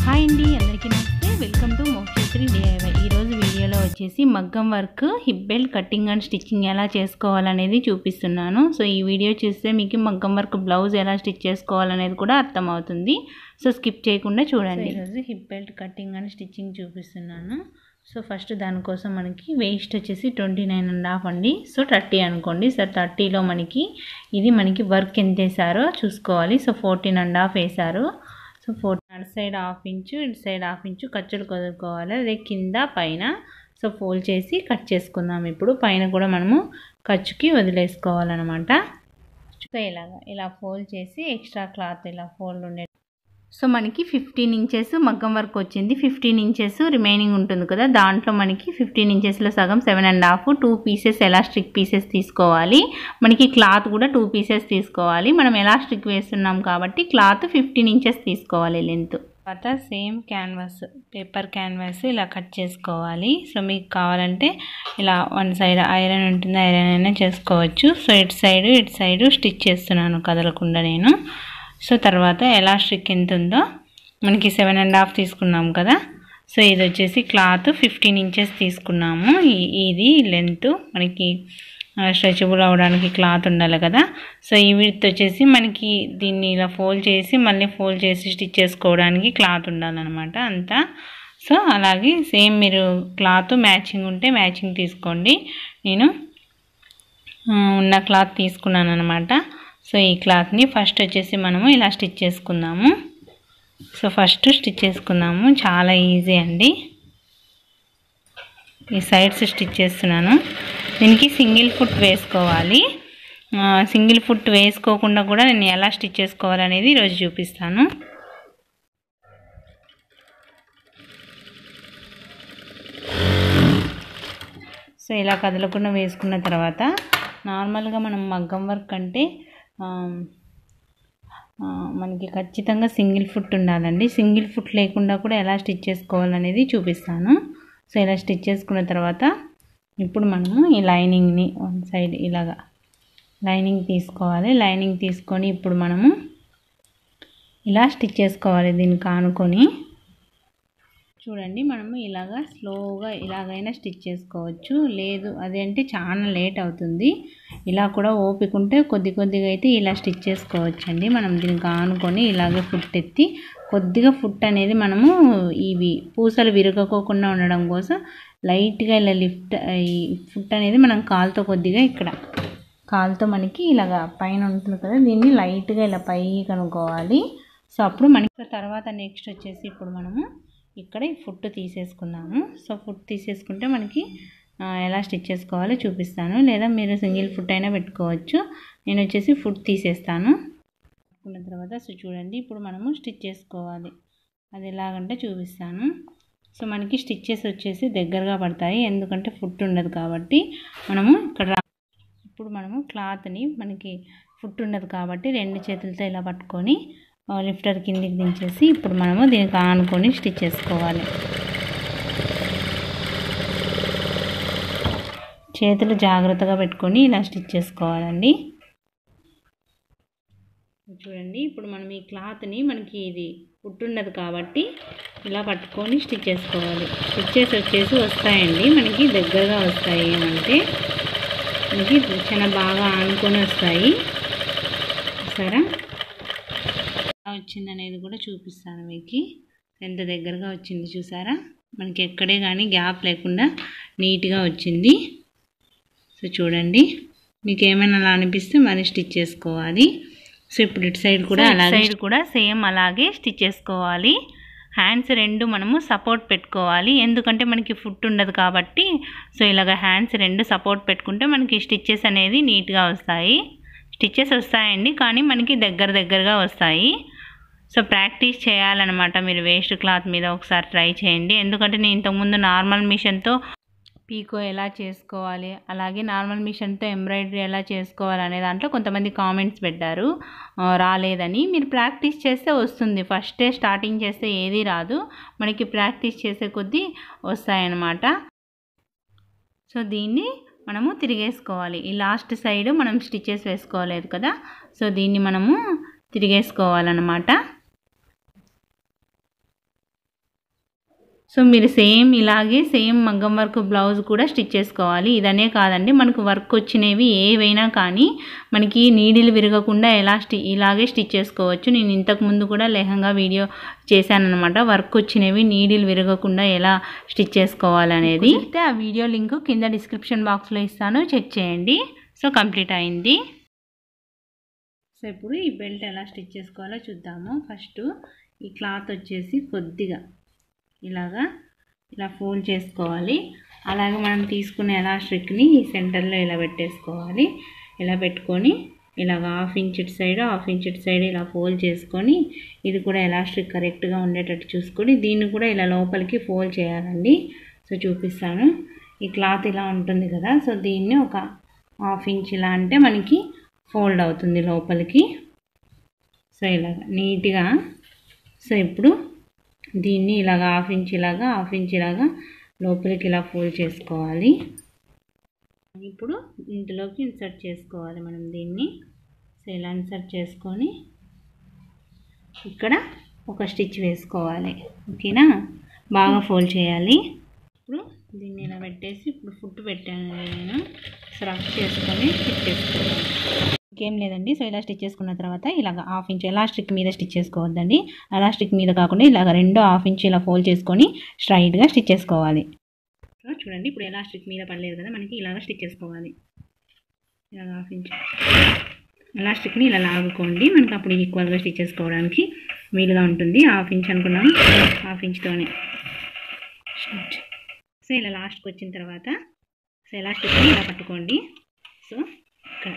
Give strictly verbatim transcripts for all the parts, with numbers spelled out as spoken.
Hi అండి, అందరికీ నమస్తే. వెల్కమ్ టు మోక్షేత్రి డిఐవై. ఈరోజు వీడియోలో వచ్చేసి మగ్గం work hip belt cutting and stitching ఎలా చేసుకోవాలనేది చూపిస్తున్నాను. సో ఈ వీడియో చూస్తే మీకు మగ్గం వర్క్ బ్లౌజ్ ఎలా స్టిచ్ చేసుకోవాలనేది కూడా అర్థమవుతుంది. సో స్కిప్ చేయకుండా చూడండి. ఈరోజు hip belt cutting and stitching చూపిస్తున్నాను. సో ఫస్ట్ దానికోసం మనకి వేస్ట్ వచ్చేసి ట్వంటీ నైన్ అండ్ హాఫ్ అండి. సో థర్టీ అనుకోండి. సో థర్టీలో మనకి ఇది మనకి వర్క్ ఎంత వేసారో చూసుకోవాలి. సో ఫోర్టీన్ అండ్ హాఫ్ వేసారు. సో ఫోర్ అటు సైడ్ హాఫ్ ఇంచు, ఇటు సైడ్ హాఫ్ ఇంచు ఖర్చులు కుదురుకోవాలి. అదే కింద పైన సో ఫోల్డ్ చేసి కట్ చేసుకుందాం. ఇప్పుడు పైన కూడా మనము ఖర్చుకి వదిలేసుకోవాలన్నమాట. సో ఇలాగా ఇలా ఫోల్డ్ చేసి ఎక్స్ట్రా క్లాత్ ఇలా ఫోల్డ్ ఉండే సో మనకి ఫిఫ్టీన్ ఇంచెస్ మగ్గం వర్క్ వచ్చింది. ఫిఫ్టీన్ ఇంచెస్ రిమైనింగ్ ఉంటుంది కదా, దాంట్లో మనకి ఫిఫ్టీన్ ఇంచెస్లో సగం seven and half two pieces elastic pieces తీసుకోవాలి. మనకి క్లాత్ కూడా టూ పీసెస్ తీసుకోవాలి. మనం ఎలాస్టిక్ వేస్తున్నాం కాబట్టి క్లాత్ ఫిఫ్టీన్ ఇంచెస్ తీసుకోవాలి లెంత్. తర్వాత సేమ్ క్యాన్వాస్ పేపర్ క్యాన్వాస్ ఇలా కట్ చేసుకోవాలి. సో మీకు కావాలంటే ఇలా వన్ సైడ్ ఐరన్ ఉంటుంది, ఐరన్ అయినా చేసుకోవచ్చు. సో ఇటు సైడ్ ఇటు సైడ్ స్టిచ్ చేస్తున్నాను కదలకుండా నేను. సో తర్వాత ఎలాస్టిక్ ఎంత ఉందో మనకి సెవెన్ అండ్ హాఫ్ తీసుకున్నాం కదా. సో ఇది వచ్చేసి క్లాత్ ఫిఫ్టీన్ ఇంచెస్ తీసుకున్నాము. ఇది లెంత్ మనకి స్ట్రెచబుల్ అవ్వడానికి క్లాత్ ఉండాలి కదా. సో ఈ విడ్త్ వచ్చేసి మనకి దీన్ని ఇలా ఫోల్డ్ చేసి మళ్ళీ ఫోల్డ్ చేసి స్టిచ్ చేసుకోవడానికి క్లాత్ ఉండాలన్నమాట అంతా. సో అలాగే సేమ్ మీరు క్లాత్ మ్యాచింగ్ ఉంటే మ్యాచింగ్ తీసుకోండి. నేను ఉన్న క్లాత్ తీసుకున్నాను అనమాట. సో ఈ క్లాత్ని ఫస్ట్ వచ్చేసి మనము ఇలా స్టిచ్ చేసుకుందాము. సో ఫస్ట్ స్టిచ్ చేసుకుందాము, చాలా ఈజీ అండి. ఈ సైడ్స్ స్టిచ్ చేస్తున్నాను. దీనికి సింగిల్ ఫుట్ వేసుకోవాలి. సింగిల్ ఫుట్ వేసుకోకుండా కూడా నేను ఎలా స్టిచ్ చేసుకోవాలనేది ఈరోజు చూపిస్తాను. సో ఇలా కదలకుండా వేసుకున్న తర్వాత నార్మల్గా మనం మగ్గం వర్క్ అంటే మనకి ఖచ్చితంగా సింగిల్ ఫుట్ ఉండాలండి. సింగిల్ ఫుట్ లేకుండా కూడా ఎలా స్టిచ్ చేసుకోవాలనేది చూపిస్తాను. సో ఇలా స్టిచ్ చేసుకున్న తర్వాత ఇప్పుడు మనము ఈ లైనింగ్ని వన్ సైడ్ ఇలాగా లైనింగ్ తీసుకోవాలి. లైనింగ్ తీసుకొని ఇప్పుడు మనము ఇలా స్టిచ్ చేసుకోవాలి. దీనికి ఆనుకొని చూడండి, మనము ఇలాగా స్లోగా ఇలాగైనా స్టిచ్ చేసుకోవచ్చు. లేదు అదేంటే చాలా లేట్ అవుతుంది. ఇలా కూడా ఓపిక ఉంటే కొద్ది కొద్దిగా అయితే ఇలా స్టిచ్ చేసుకోవచ్చు అండి. మనం దీనికి ఆనుకొని ఇలాగే ఫుట్ ఎత్తి కొద్దిగా ఫుట్ అనేది మనము ఇవి పూసలు విరగకోకుండా ఉండడం కోసం లైట్గా ఇలా లిఫ్ట్ ఈ ఫుట్ అనేది మనం కాలుతో కొద్దిగా ఇక్కడ కాలుతో మనకి ఇలాగా పైన ఉంటుంది కదా, దీన్ని లైట్గా ఇలా పై కనుక్కోవాలి. సో అప్పుడు మనకి తర్వాత నెక్స్ట్ వచ్చేసి ఇప్పుడు మనము ఇక్కడ ఈ ఫుట్ తీసేసుకున్నాము. సో ఫుట్ తీసేసుకుంటే మనకి ఎలా స్టిచ్ చేసుకోవాలో చూపిస్తాను. లేదా మీరు సింగిల్ ఫుట్ అయినా పెట్టుకోవచ్చు. నేను వచ్చేసి ఫుట్ తీసేస్తాను. పెట్టుకున్న తర్వాత సో చూడండి ఇప్పుడు మనము స్టిచ్ చేసుకోవాలి. అది ఎలాగంటే చూపిస్తాను. సో మనకి స్టిచ్చెస్ వచ్చేసి దగ్గరగా పడతాయి, ఎందుకంటే ఫుట్ ఉండదు కాబట్టి. మనము ఇక్కడ ఇప్పుడు మనము క్లాత్ని మనకి ఫుట్ ఉండదు కాబట్టి రెండు చేతులతో ఇలా పట్టుకొని లిఫ్టర్ కిందికి దించేసి ఇప్పుడు మనము దీనికి ఆనుకొని స్టిచ్ చేసుకోవాలి. చేతులు జాగ్రత్తగా పెట్టుకొని ఇలా స్టిచ్ చేసుకోవాలండి. చూడండి ఇప్పుడు మనం ఈ క్లాత్ని మనకి ఇది పుట్టున్నది కాబట్టి ఇలా పట్టుకొని స్టిచ్ చేసుకోవాలి. స్టిచ్చెస్ వచ్చేసి వస్తాయండి మనకి దగ్గరగా వస్తాయి. ఏమంటే మనకి చాలా బాగా ఆనుకొని వస్తాయి. సరే వచ్చింది అనేది కూడా చూపిస్తాను మీకు. ఎంత దగ్గరగా వచ్చింది చూసారా, మనకి ఎక్కడే కానీ గ్యాప్ లేకుండా నీట్గా వచ్చింది. సో చూడండి, మీకు ఏమైనా అలా అనిపిస్తే మరి స్టిచ్ చేసుకోవాలి. సో ఇప్పుడు ఇటు సైడ్ కూడా అలాగే సైడ్ కూడా సేమ్ అలాగే స్టిచ్ చేసుకోవాలి. హ్యాండ్స్ రెండు మనము సపోర్ట్ పెట్టుకోవాలి, ఎందుకంటే మనకి ఫుట్ ఉండదు కాబట్టి. సో ఇలాగ హ్యాండ్స్ రెండు సపోర్ట్ పెట్టుకుంటే మనకి స్టిచ్చెస్ అనేది నీట్గా వస్తాయి. స్టిచ్చెస్ వస్తాయండి కానీ మనకి దగ్గర దగ్గరగా వస్తాయి. సో ప్రాక్టీస్ చేయాలన్నమాట. మీరు వేస్ట్ క్లాత్ మీద ఒకసారి ట్రై చేయండి. ఎందుకంటే నేను ఇంతకుముందు నార్మల్ మిషన్తో పీకో ఎలా చేసుకోవాలి, అలాగే నార్మల్ మిషన్తో ఎంబ్రాయిడరీ ఎలా చేసుకోవాలి అనే దాంట్లో కొంతమంది కామెంట్స్ పెట్టారు రాలేదని. మీరు ప్రాక్టీస్ చేస్తే వస్తుంది. ఫస్టే స్టార్టింగ్ చేస్తే ఏది రాదు, మనకి ప్రాక్టీస్ చేసే కొద్దీ వస్తాయన్నమాట. సో దీన్ని మనము తిరిగేసుకోవాలి. ఈ లాస్ట్ సైడ్ మనం స్టిచెస్ వేసుకోలేదు కదా, సో దీన్ని మనము తిరిగేసుకోవాలన్నమాట. సో మీరు సేమ్ ఇలాగే సేమ్ మగ్గం వర్క్ బ్లౌజ్ కూడా స్టిచ్ చేసుకోవాలి. ఇదనే కాదండి, మనకు వర్క్ వచ్చినవి ఏవైనా కానీ మనకి నీడిల్ విరగకుండా ఎలా స్టి ఇలాగే స్టిచ్ చేసుకోవచ్చు. నేను ఇంతకుముందు కూడా లెహంగా వీడియో చేశానన్నమాట, వర్క్ వచ్చినవి నీడిల్ విరగకుండా ఎలా స్టిచ్ చేసుకోవాలనేది. అయితే ఆ వీడియో లింక్ కింద డిస్క్రిప్షన్ బాక్స్లో ఇస్తాను, చెక్ చేయండి. సో కంప్లీట్ అయింది. సో ఇప్పుడు ఈ బెల్ట్ ఎలా స్టిచ్ చేసుకోవాలో చూద్దాము. ఫస్ట్ ఈ క్లాత్ వచ్చేసి కొద్దిగా ఇలాగా ఇలా ఫోల్డ్ చేసుకోవాలి. అలాగే మనం తీసుకునే ఎలాస్టిక్ని ఈ సెంటర్లో ఇలా పెట్టేసుకోవాలి. ఇలా పెట్టుకొని ఇలాగ హాఫ్ ఇంచ్ ఇటు సైడ్ హాఫ్ ఇంచ్ ఇటు సైడ్ ఇలా ఫోల్డ్ చేసుకొని ఇది కూడా ఎలాస్టిక్ కరెక్ట్గా ఉండేటట్టు చూసుకొని దీన్ని కూడా ఇలా లోపలికి ఫోల్డ్ చేయాలండి. సో చూపిస్తాను. ఈ క్లాత్ ఇలా ఉంటుంది కదా, సో దీన్ని ఒక హాఫ్ ఇంచ్ ఇలా అంటే మనకి ఫోల్డ్ అవుతుంది లోపలికి. సో ఇలాగ నీట్గా. సో ఇప్పుడు దీన్ని ఇలాగ హాఫ్ ఇంచ్ ఇలాగా హాఫ్ ఇంచ్ ఇలాగా లోపలికి ఇలా ఫోల్డ్ చేసుకోవాలి. ఇప్పుడు ఇందులోకి ఇన్సర్ట్ చేసుకోవాలి మనం దీన్ని. సో ఇలా ఇన్సర్ట్ చేసుకొని ఇక్కడ ఒక స్టిచ్ వేసుకోవాలి. ఓకేనా, బాగా ఫోల్డ్ చేయాలి. ఇప్పుడు దీన్ని ఇలా పెట్టేసి ఇప్పుడు ఫుట్ పెట్టాను నేను. సో రఫ్ చేసుకొని స్టిచ్ చేసుకోవాలి. ఇంకేం లేదండి. సో ఇలా స్టిచ్ చేసుకున్న తర్వాత ఇలాగ హాఫ్ ఇంచ్ ఎలాస్టిక్ మీద స్టిచ్ చేసుకోవద్దండి. ఎలాస్టిక్ మీద కాకుండా ఇలాగ రెండు హాఫ్ ఇంచ్ ఇలా ఫోల్డ్ చేసుకొని స్ట్రైట్గా స్టిచ్ చేసుకోవాలి. సో చూడండి, ఇప్పుడు ఎలాస్టిక్ మీద పడలేదు కదా, మనకి ఇలాగ స్టిచ్ చేసుకోవాలి. ఇలాగ హాఫ్ ఇంచ్ ఎలాస్టిక్ని ఇలా లాగుకోండి, మనకి అప్పుడు ఈక్వల్గా స్టిచ్ చేసుకోవడానికి వీలుగా ఉంటుంది. హాఫ్ ఇంచ్ అనుకున్నాము, హాఫ్ ఇంచ్తోనే. సో ఇలా లాస్ట్కి వచ్చిన తర్వాత సో ఎలాస్టిక్ని ఇలా పట్టుకోండి. సో ఇక్కడ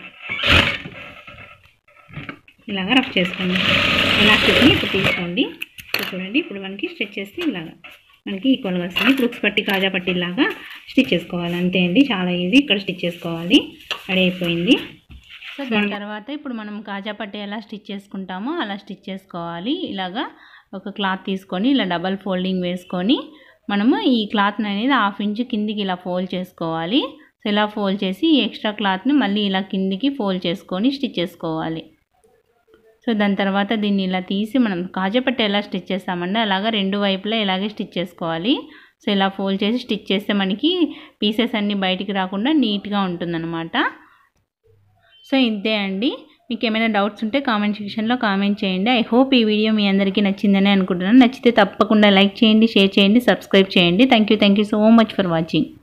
ఇలాగ రఫ్ చేసుకోండి. ఎలాస్టిక్ని ఇప్పుడు తీసుకోండి. సో చూడండి, ఇప్పుడు మనకి స్టిచ్ చేస్తే ఇలాగా మనకి ఈక్వల్గా వస్తుంది. ఇప్పుడు ఉక్స్ పట్టి కాజా పట్టి ఇలాగా స్టిచ్ చేసుకోవాలి. అంతే అండి, చాలా ఈజీ. ఇక్కడ స్టిచ్ చేసుకోవాలి. రెడీ అయిపోయింది. సో దాని తర్వాత ఇప్పుడు మనం కాజా పట్టి ఎలా స్టిచ్ చేసుకుంటామో అలా స్టిచ్ చేసుకోవాలి. ఇలాగా ఒక క్లాత్ తీసుకొని ఇలా డబల్ ఫోల్డింగ్ వేసుకొని మనము ఈ క్లాత్ని అనేది హాఫ్ ఇంచ్ కిందికి ఇలా ఫోల్డ్ చేసుకోవాలి. సో ఇలా ఫోల్డ్ చేసి ఈ ఎక్స్ట్రా క్లాత్ని మళ్ళీ ఇలా కిందికి ఫోల్డ్ చేసుకొని స్టిచ్ చేసుకోవాలి. సో దాని తర్వాత దీన్ని ఇలా తీసి మనం కాజాపట్టి ఎలా స్టిచ్ చేస్తామండి అలాగా రెండు వైపులా ఇలాగే స్టిచ్ చేసుకోవాలి. సో ఇలా ఫోల్డ్ చేసి స్టిచ్ చేస్తే మనకి పీసెస్ అన్నీ బయటికి రాకుండా నీట్గా ఉంటుందన్నమాట. సో ఇంతే అండి. మీకు ఏమైనా డౌట్స్ ఉంటే కామెంట్ సెక్షన్లో కామెంట్ చేయండి. ఐ హోప్ ఈ వీడియో మీ అందరికీ నచ్చిందని అనుకుంటున్నాను. నచ్చితే తప్పకుండా లైక్ చేయండి, షేర్ చేయండి, సబ్స్క్రైబ్ చేయండి. Thank you thank you so much for watching.